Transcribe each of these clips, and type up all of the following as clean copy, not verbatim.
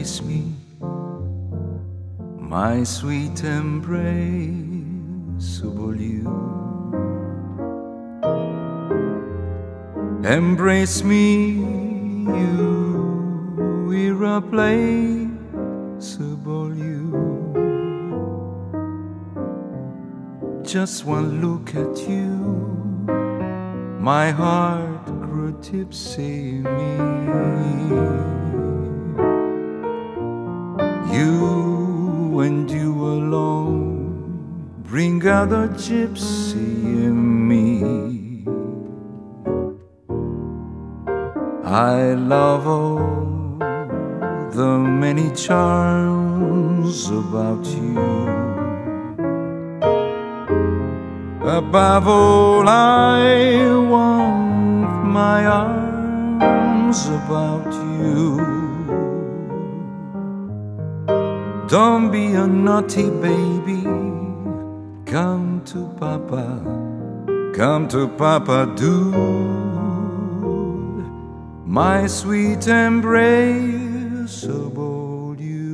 embrace me, my sweet embraceable you. Embrace me, you irreplaceable you. Just one look at you, my heart grew tipsy me. You and you alone bring out the gypsy in me. I love all the many charms about you. Above all, I want my arms about you. Don't be a naughty baby, come to Papa, do. My sweet embraceable you.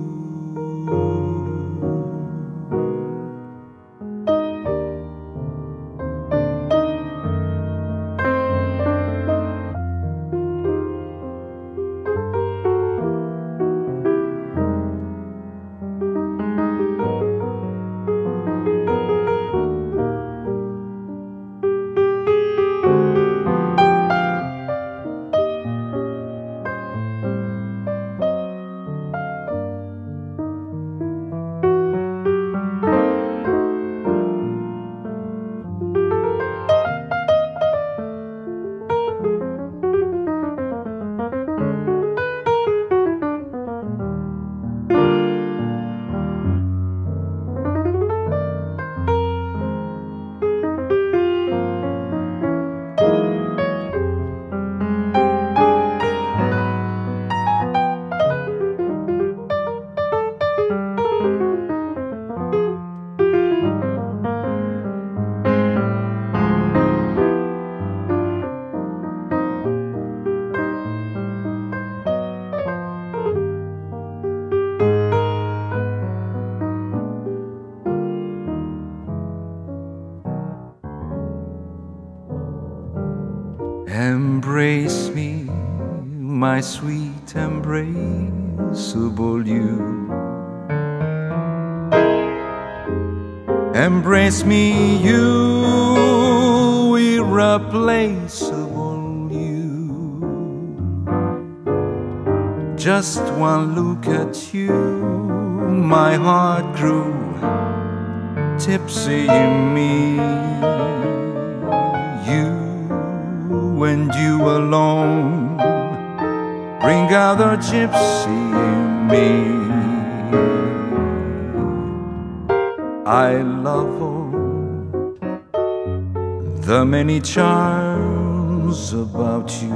Embrace me, my sweet embraceable you. Embrace me, you irreplaceable you. Just one look at you, my heart grew tipsy in me. You and you alone bring out the gypsy in me. I love all the many charms about you.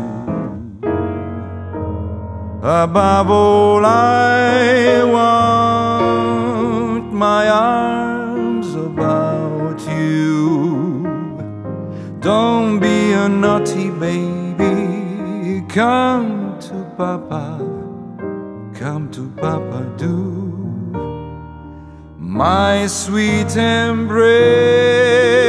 Above all, I want my arms about you. Don't be a naughty baby, come to Papa do. My sweet embrace